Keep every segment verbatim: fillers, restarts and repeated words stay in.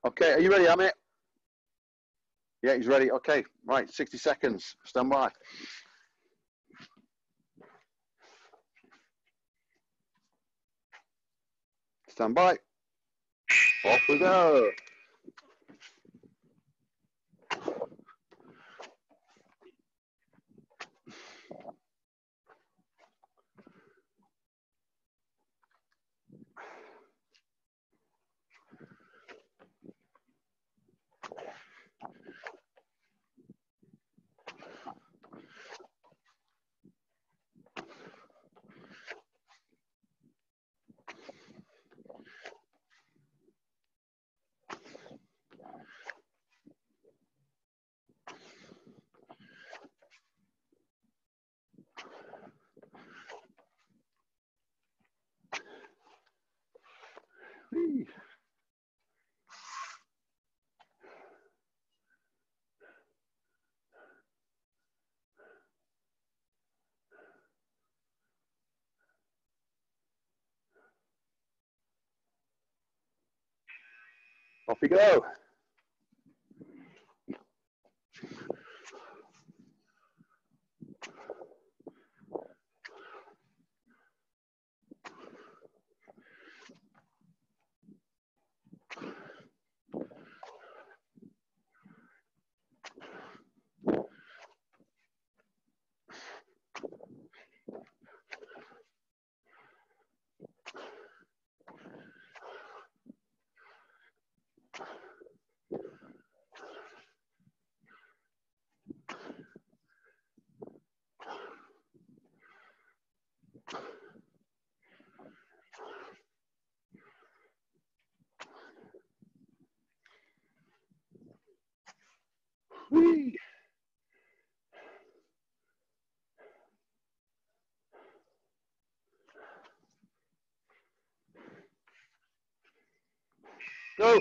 Okay, are you ready, Amit? Yeah, he's ready. Okay, right, sixty seconds. Stand by. Stand by. Off we go. Whee. Off we go. Whee. Go.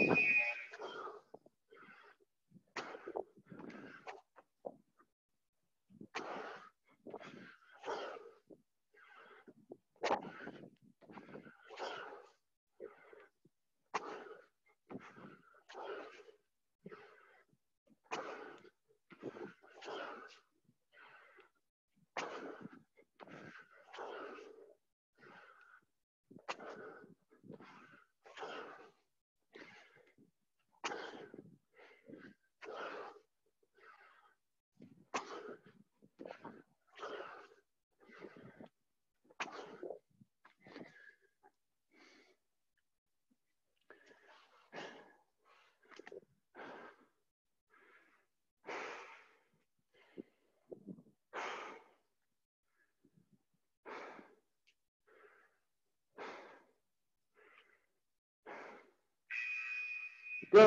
Go.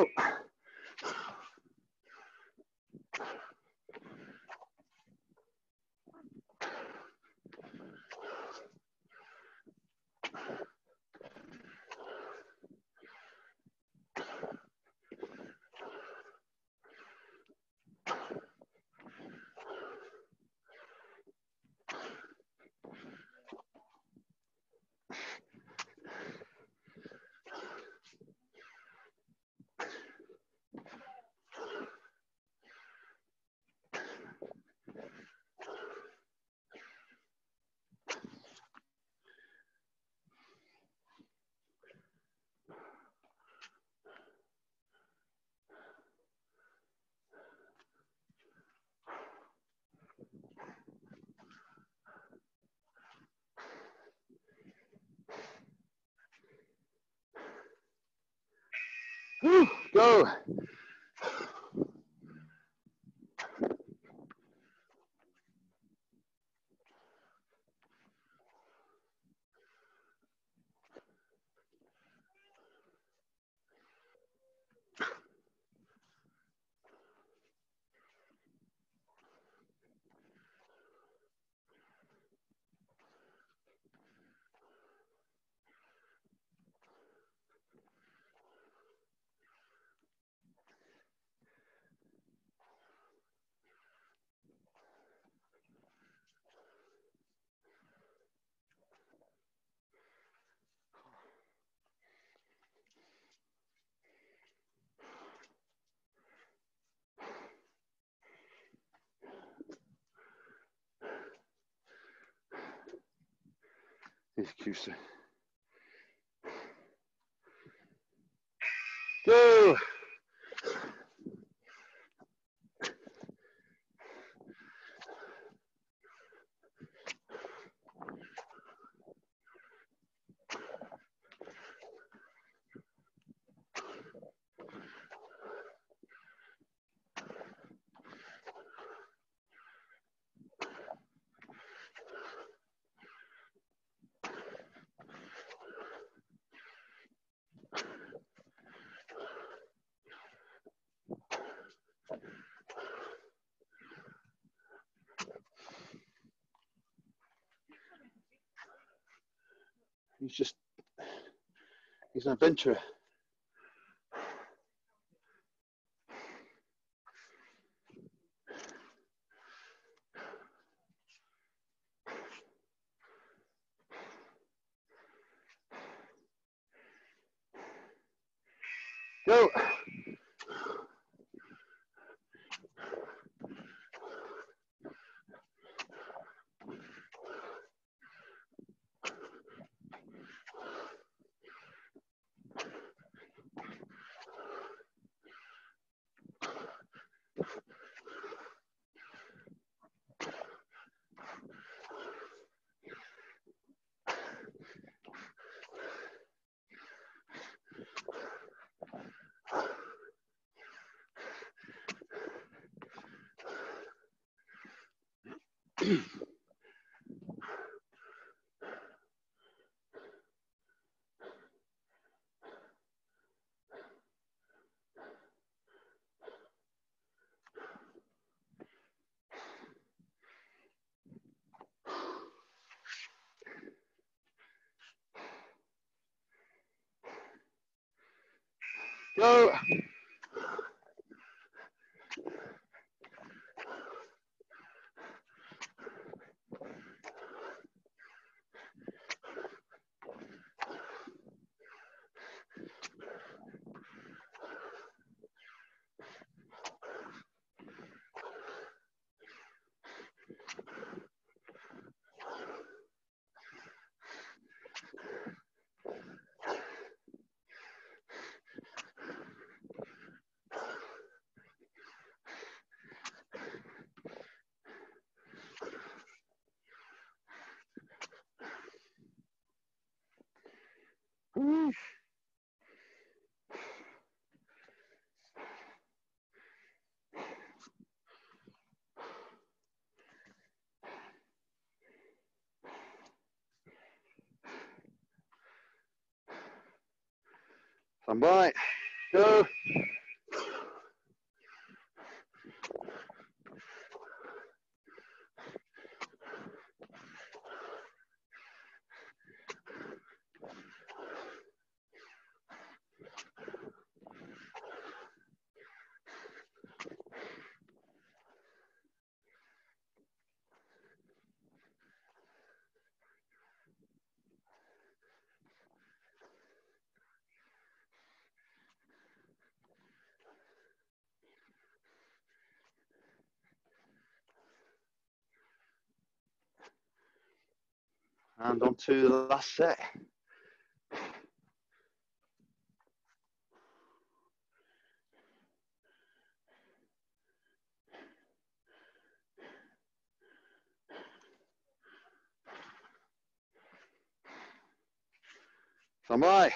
Whew. Go. Q C. Go. He's just, he's an adventurer. Go. Go. Woo. Stand by. Go. And on to the last set. Stand by.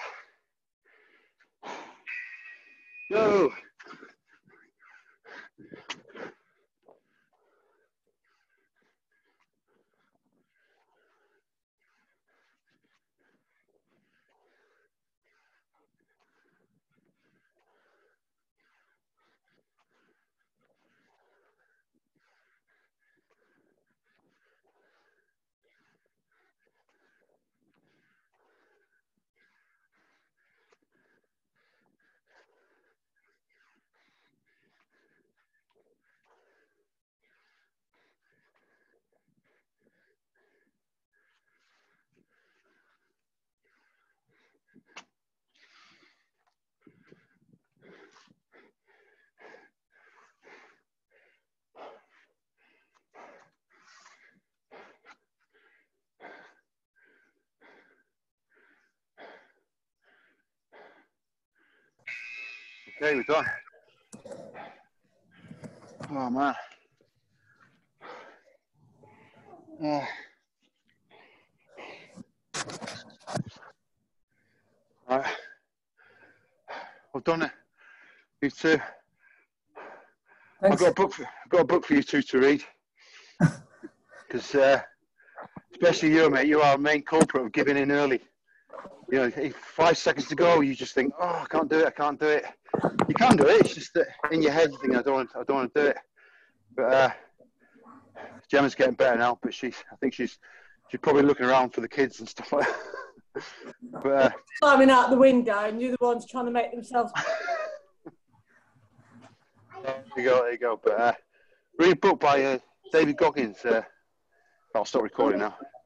Go. Okay, we're done. Oh man. Uh, right. Well done. You two. I've got a book. For, I've got a book for you two to read. Because, uh, especially you, mate, you are a main culprit of giving in early. You know, if five seconds to go, you just think, "Oh, I can't do it. I can't do it." You can do it. It's just that in your head, you think, "I don't want. I don't want to do it." But uh, Gemma's getting better now. But she's. I think she's. She's probably looking around for the kids and stuff like that. But uh, climbing out the window, and you're the ones trying to make themselves. There you go. There you go. But uh, read a book by uh, David Goggins. Uh, I'll stop recording now.